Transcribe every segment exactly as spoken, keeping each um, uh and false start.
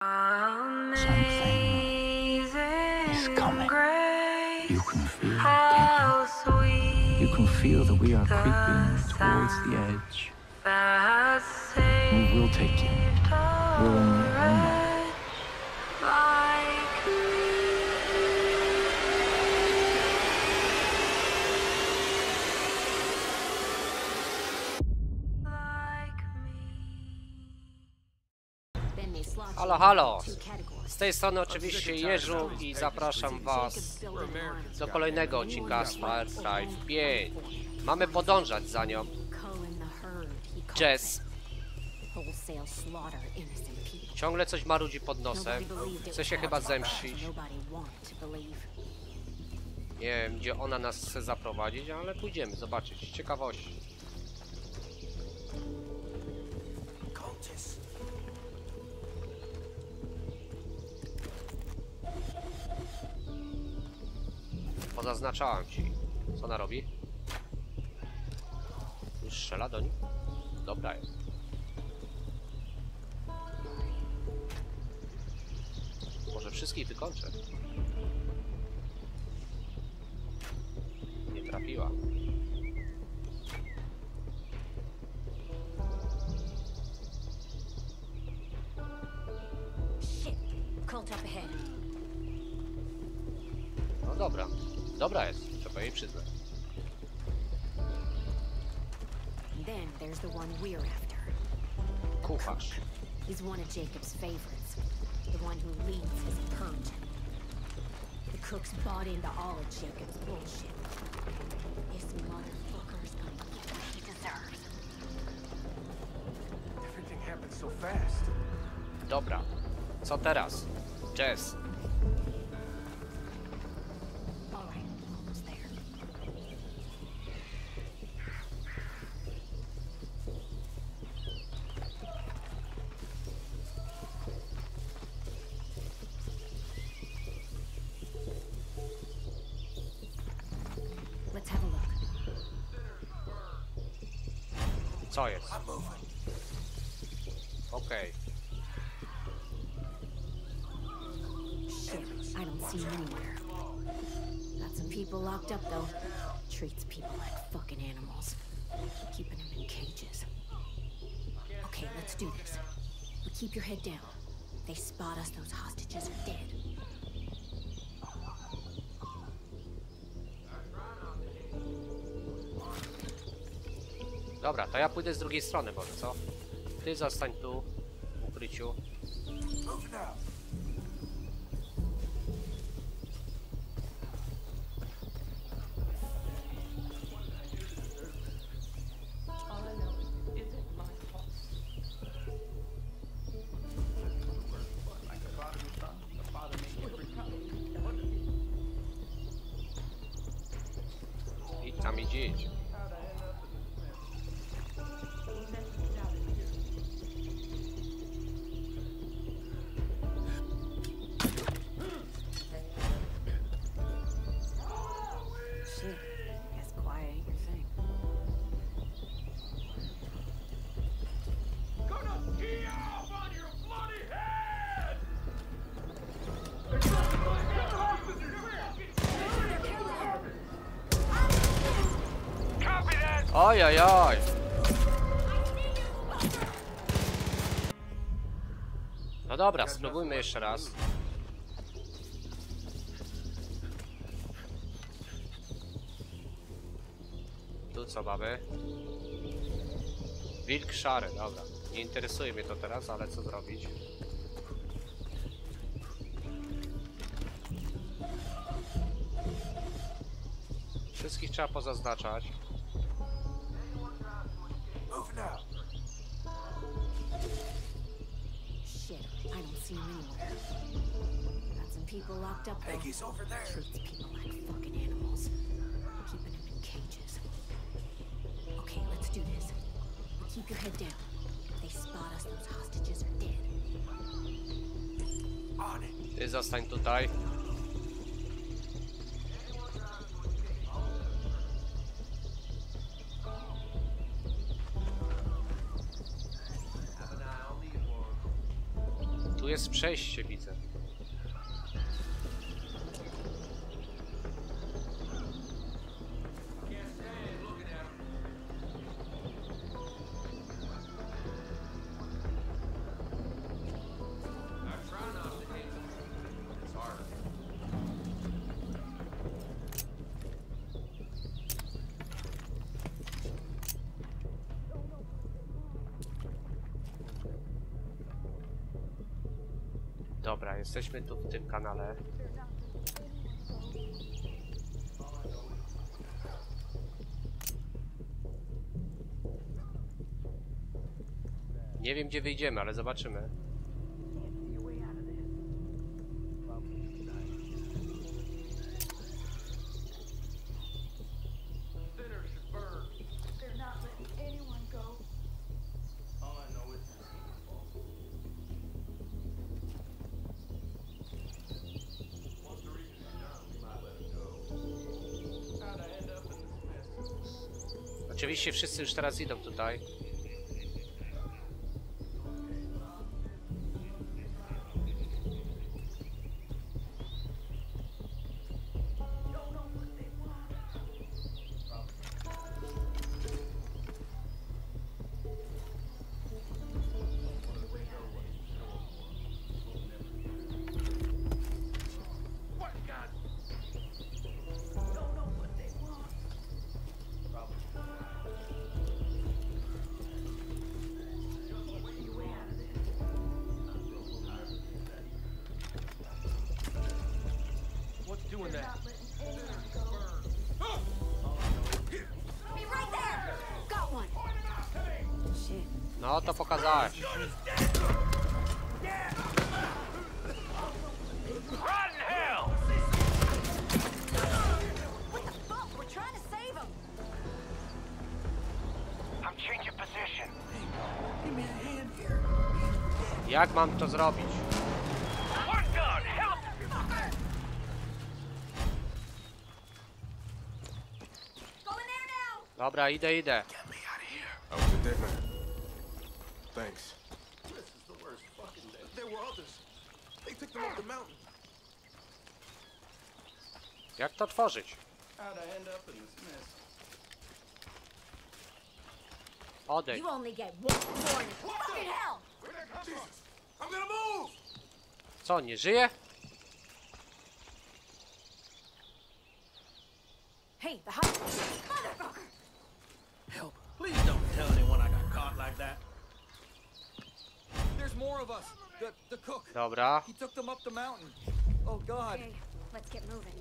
Something is coming. You can feel it, can't you? You can feel that we are creeping towards the edge. We will take you. We're only almost. Halo, halo! Z tej strony oczywiście Jeżu i zapraszam was do kolejnego odcinka z Far Cry pięć. Mamy podążać za nią. Jess ciągle coś marudzi pod nosem. Chce się chyba zemścić. Nie wiem, gdzie ona nas chce zaprowadzić, ale pójdziemy zobaczyć. Z ciekawości. Pozaznaczałem ci. Co ona robi? Już strzela do nich? Dobra jest. Może wszystkich wykończę. Nie trafiła. No dobra. Dobra jest, trzeba jej przyznać. Then there's the one we're after. Kucharz. He's one of Jacob's favorites. The one who leads his purge. The cook's bought into all of Jacob's bullshit. This motherfucker's gonna get what he deserves. Everything happened so fast. Dobra. Co teraz? Jess. Co jest? Okej. Shit, I don't see him anywhere. Got some people locked up though. Treats people like fucking animals. Keeping them in cages. Okay, let's do this. But keep your head down. They spot us, those hostages are dead. Dobra, to ja pójdę z drugiej strony może, co? Ty zostań tu, w ukryciu. I tam idzie, idź. Oj, oj, oj. No dobra, spróbujmy jeszcze raz. Tu co mamy? Wilk szary, dobra. Nie interesuje mnie to teraz, ale co zrobić? Wszystkich trzeba pozaznaczać. Shit, I don't see him anywhere. Got some people locked up though. Peggy's over there. Treats people like fucking animals. Keeping them in cages. Okay, let's do this. But keep your head down. They spot us, those hostages are dead. On it. Ty zostań tutaj. Tu jest przejście, widzę. Dobra, jesteśmy tu w tym kanale. Nie wiem, gdzie wyjdziemy, ale zobaczymy. Oczywiście wszyscy już teraz idą tutaj. No to pokazałeś. Jak mam to zrobić? Dobra, idę, idę. Thanks. This is the worst fucking day. There were others. They took them up the mountain. Jak to tworzyć? How'd I end up in this mess? Odejdź. You only get one warning. Fucking hell! Jesus! I'm gonna move! Co, nie żyje? Hey, the hot motherfucker! Help. Please don't tell anyone I got caught like that. There's more of us. The, the cook. Dobra. He took them up the mountain. Oh, God. Okay, let's get moving.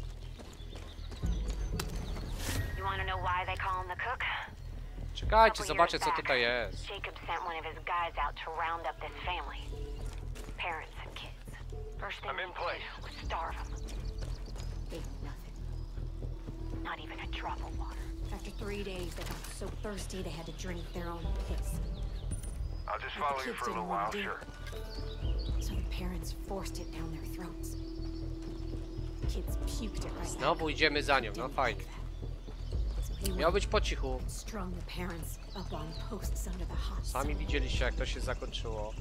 You want to know why they call him the cook? Czekajcie, zobaczę co tutaj jest. Jacob sent one of his guys out to round up this family. Parents and kids. First thing I'm in he place. did was starve them. Gave them nothing. Not even a drop of water. After three days, they got so thirsty they had to drink their own piss. I'll just But follow the you kids for a little didn't while, want to do sure. it. So the parents forced it down their throats. Kids puked it right Znowu idziemy za nią, no fajnie. So he Miał went być po cichu. and strung the parents up on posts under the hot sun. Sami widzieliście jak to się zakończyło.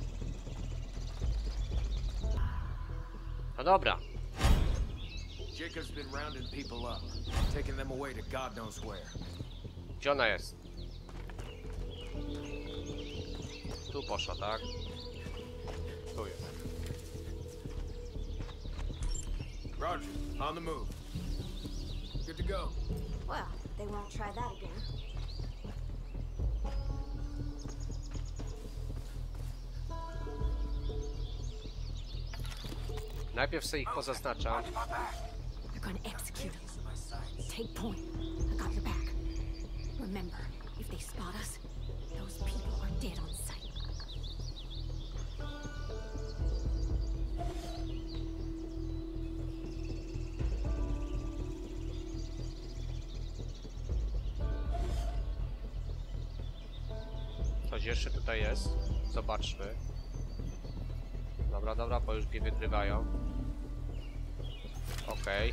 No dobra. Jacob's been rounding people up, taking them away to God knows where. Gdzie ona jest? Tu poszła, tak? Tu jest. Roger, on the move. Good to go. Well, they won't try that again. Najpierw sobie ich pozaznaczam. They're gonna execute us. Take point. I got your back. Remember, if they spot us, those people are dead on sight. Coś jeszcze tutaj jest. Zobaczmy. Dobra, dobra, bo już mnie wygrywają. Okej.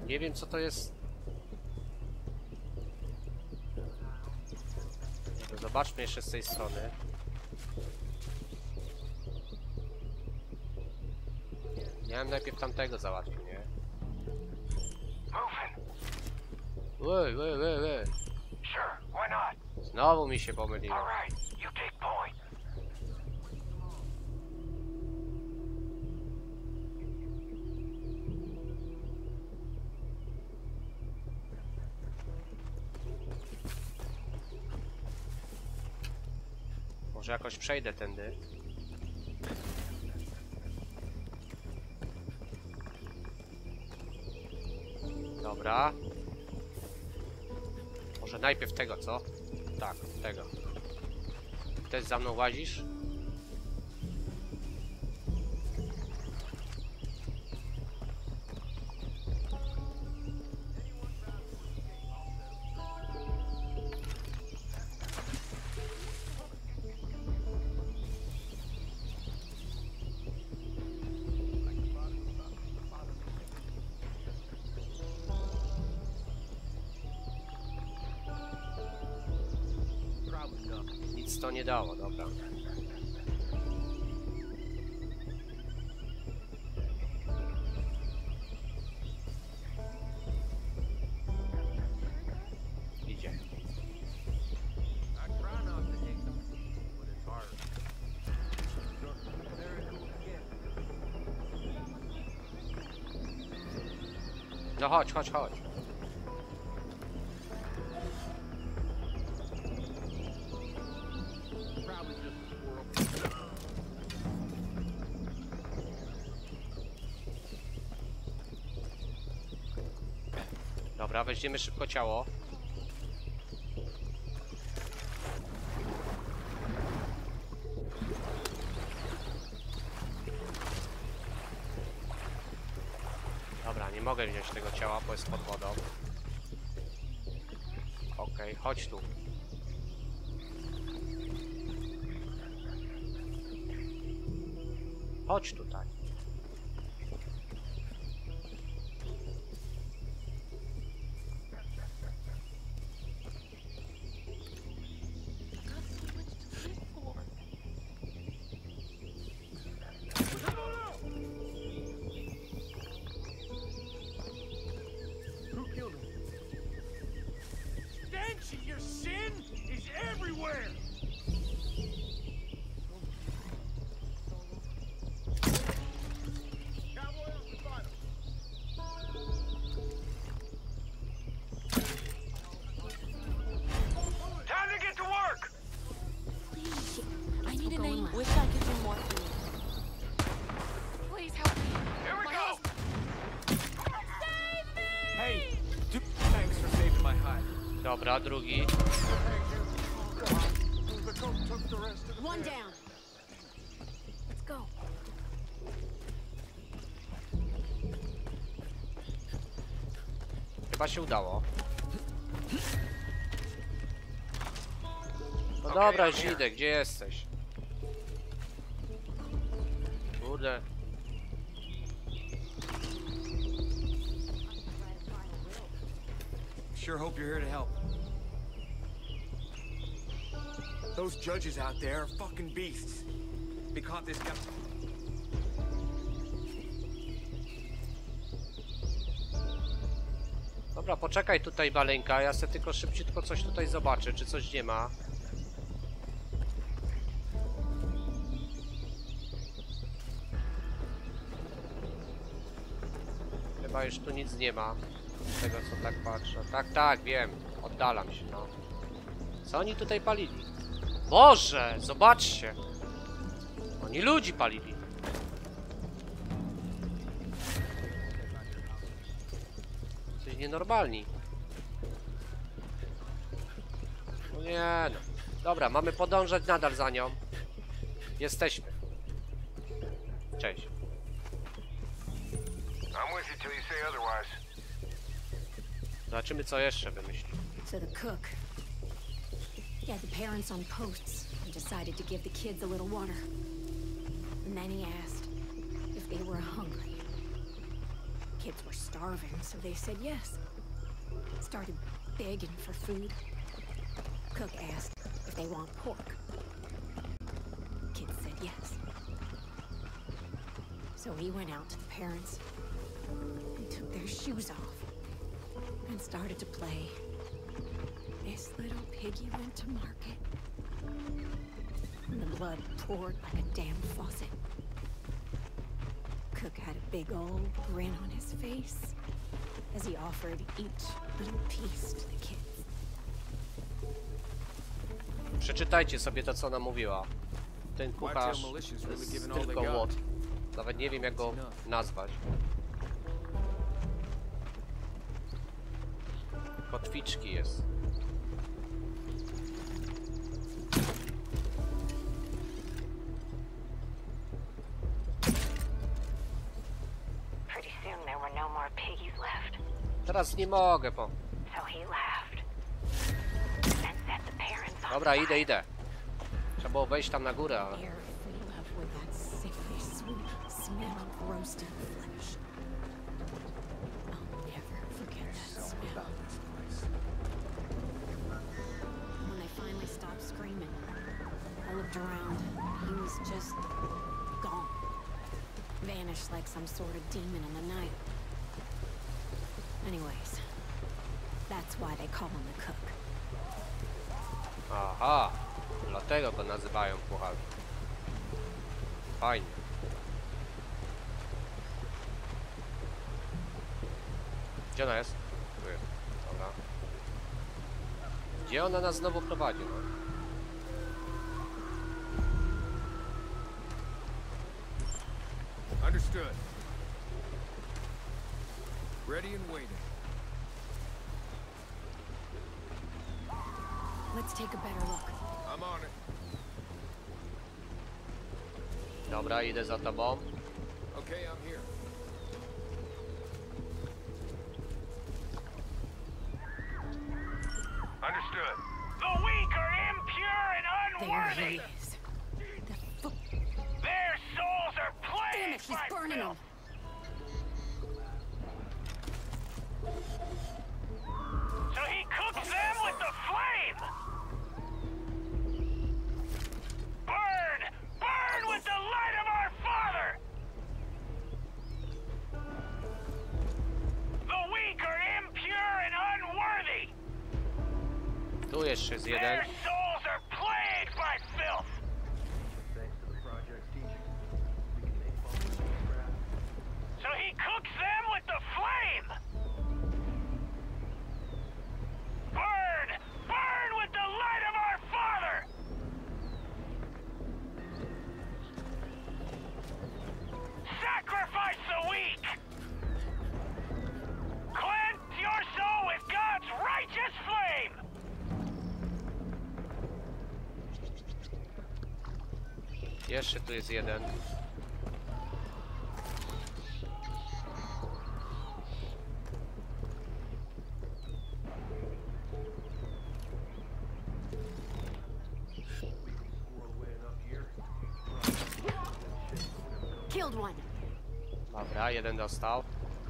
Nie wiem, co to jest. Zobaczmy jeszcze z tej strony. Miałem najpierw tamtego załatwić, nie? Wej, wej, wej, wej. Znowu mi się pomyliło. Może jakoś przejdę tędy. Dobra. Może najpierw tego, co? Tak, tego. Też za mną łazisz? Nic to nie dało, dobra. Idzie. No chodź, chodź, chodź. Dobra, weźmiemy szybko ciało. Dobra, nie mogę wziąć tego ciała, bo jest pod wodą. Okej, chodź tu. Chodź tutaj. Your sin is everywhere! Time to get to work! Please. I need a Going name. left. Wish I could do more for you. Please help me. Here we My go! husband- Save me! Hey, do thanks for saving my hide. Dobra, drugi. One down. Let's go. Chyba się udało. No dobra, już idę, gdzie jesteś? Kurde. Sure hope you're here to help. Those judges out there are fucking beasts. They caught this guy. Dobra, poczekaj tutaj, maleńka. Ja sobie tylko szybciutko coś tutaj zobaczę, czy coś nie ma. Chyba już tu nic nie ma. Z tego, co tak patrzę. Tak, tak, wiem. Oddalam się, no. Co oni tutaj palili? Boże, zobaczcie. Oni ludzi palili. Coś nienormalni. No nie no. Dobra, mamy podążać nadal za nią. Jesteśmy. Cześć. I'm with you till you say otherwise. Zobaczymy, co jeszcze wymyśli. So the cook. He had the parents on posts and decided to give the kids a little water. And then he asked if they were hungry. kids were starving, so they said yes. Started begging for food. Cook asked if they want pork. Kids said yes. So he went out to the parents and took their shoes off and started to play. This little piggy went to market. And the blood poured like a damn faucet. Cook had a big old grin on his face as he offered each little piece to the kids. Przeczytajcie sobie to, co ona mówiła. Ten kucharz to jest tylko łot. Nawet nie wiem, jak go nazwać. Kotwiczki jest. Pretty soon there were no more piggies left. Teraz nie mogę, po. So he laughed and set the parents on Dobra, idę, idę. Trzeba było wejść tam na górę, ale... Air filled up with that sickly sweet smell of roasted flesh. I'll never forget that smell. When they finally stopped screaming, I looked around. He was just gone. Vanished like some sort of demon in the night. Anyways, that's why they call him the cook. Aha, dlatego go nazywają kucharzem. Fajnie. Gdzie ona jest? Tu jest. Dobra. Gdzie ona nas znowu prowadzi? No? Understood. Ready and waiting. Let's take a better look. I'm on it. Dobra, idę za tobą. Okay, I'm here. Understood. The weak are impure and There unworthy. he is. The fuck? Their souls are Damn plagued it, he's by burning filth. him. So he cooks them with the flame. Burn! Burn with the light of our Father! The weak are impure and unworthy. Tu jeszcze jest jeden. Their souls are plagued by filth. So he cooks them with the flame. Burn! Burn with the light of our Father! Sacrifice the weak! Cleanse your soul with God's righteous flame! Jeszcze tu jest jeden. Killed one. Dobra, jeden dostał.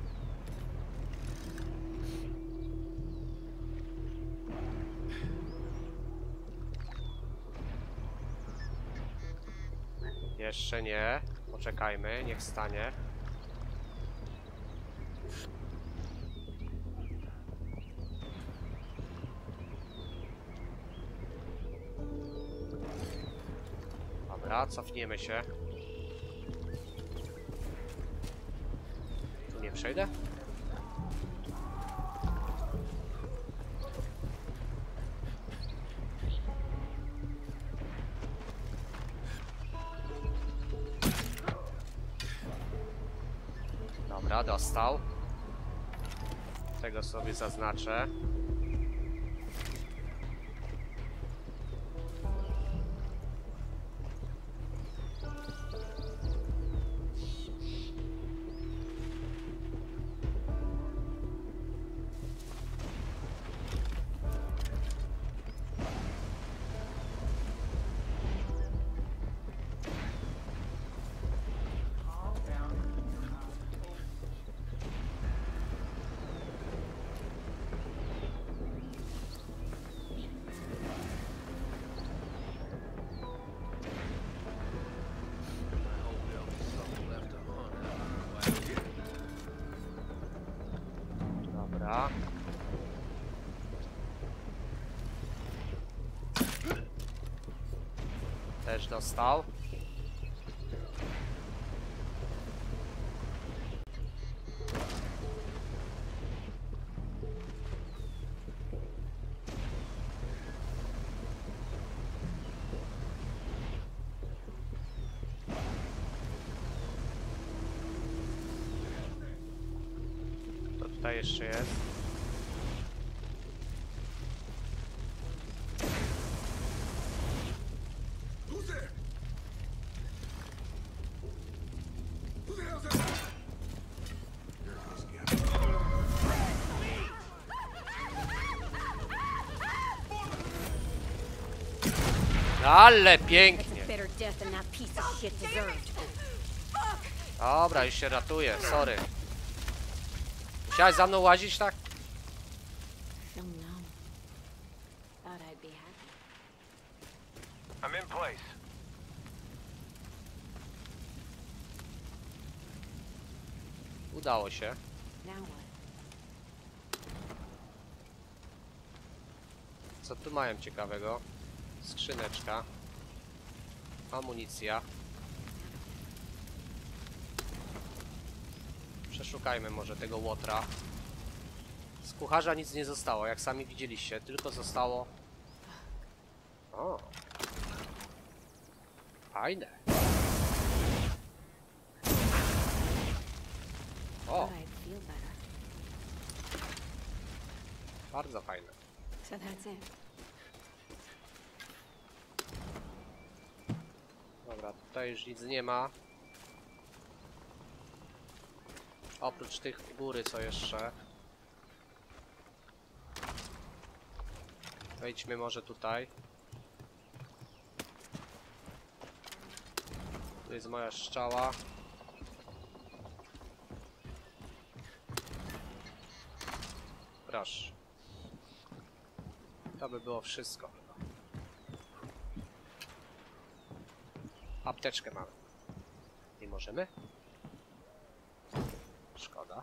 Jeszcze nie. Poczekajmy, niech stanie. Dobra, cofniemy się. Tu nie przejdę? Dobra, dostał. Tego sobie zaznaczę. Też dostał. To tutaj jeszcze jest. Who's there? Who the hell's that? There goes Gavin. Ale pięknie. Better death than that piece of shit deserved. Dobra, już się ratuję, sorry. Musiałeś za mną łazić, tak? Feel numb. Thought I'd be happy. I'm in place. Udało się. Now what? Co tu mają ciekawego? Skrzyneczka. Amunicja. Przeszukajmy może tego łotra. Z kucharza nic nie zostało, jak sami widzieliście. Tylko zostało... O! Fajne. O! Thought I'd feel better. Bardzo fajne. So that's it. Dobra, tutaj już nic nie ma. Oprócz tych góry, co jeszcze. Wejdźmy może tutaj. Tu jest moja strzała. Proszę. To by było wszystko. Apteczkę mamy. Nie możemy? Szkoda.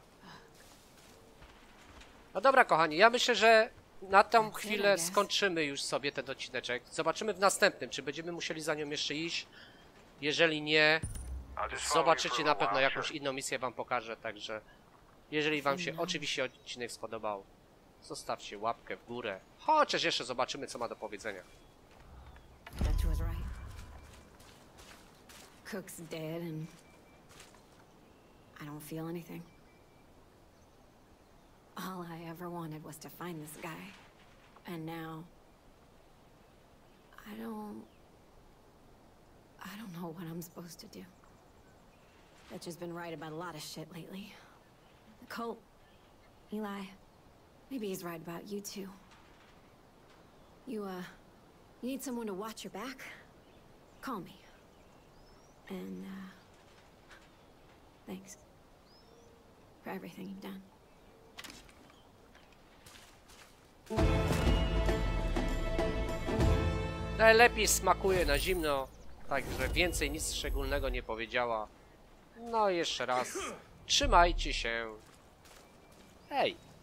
No dobra, kochani, ja myślę, że na tą chwilę skończymy już sobie ten odcineczek. Zobaczymy w następnym, czy będziemy musieli za nią jeszcze iść. Jeżeli nie, zobaczycie na pewno jakąś inną misję, wam pokażę. Także jeżeli wam się oczywiście odcinek spodobał, zostawcie łapkę w górę. Chociaż jeszcze zobaczymy, co ma do powiedzenia. Dutch was right. Cook's dead and I don't feel anything. All I ever wanted was to find this guy. And now I don't I don't know what I'm supposed to do. Dutch has been right about a lot of shit lately. The cult, Eli, maybe he's right about you too. You uh you need someone to watch your back? Call me. And, uh, thanks for everything you've done. Najlepiej smakuje na zimno, także więcej nic szczególnego nie powiedziała. No i jeszcze raz, trzymajcie się. Hej!